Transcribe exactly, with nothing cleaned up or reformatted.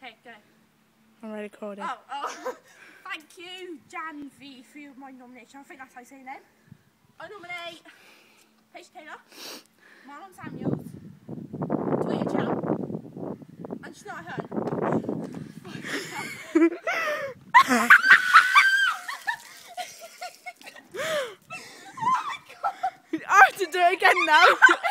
Okay, go. I'm already recording. Oh, oh. Thank you, Jan V, for my nomination. I think that's how I say your name. I nominate Paige Taylor, Marlon Samuels, Tweeter Channel, and Schneider Hearn. I have to do it again now.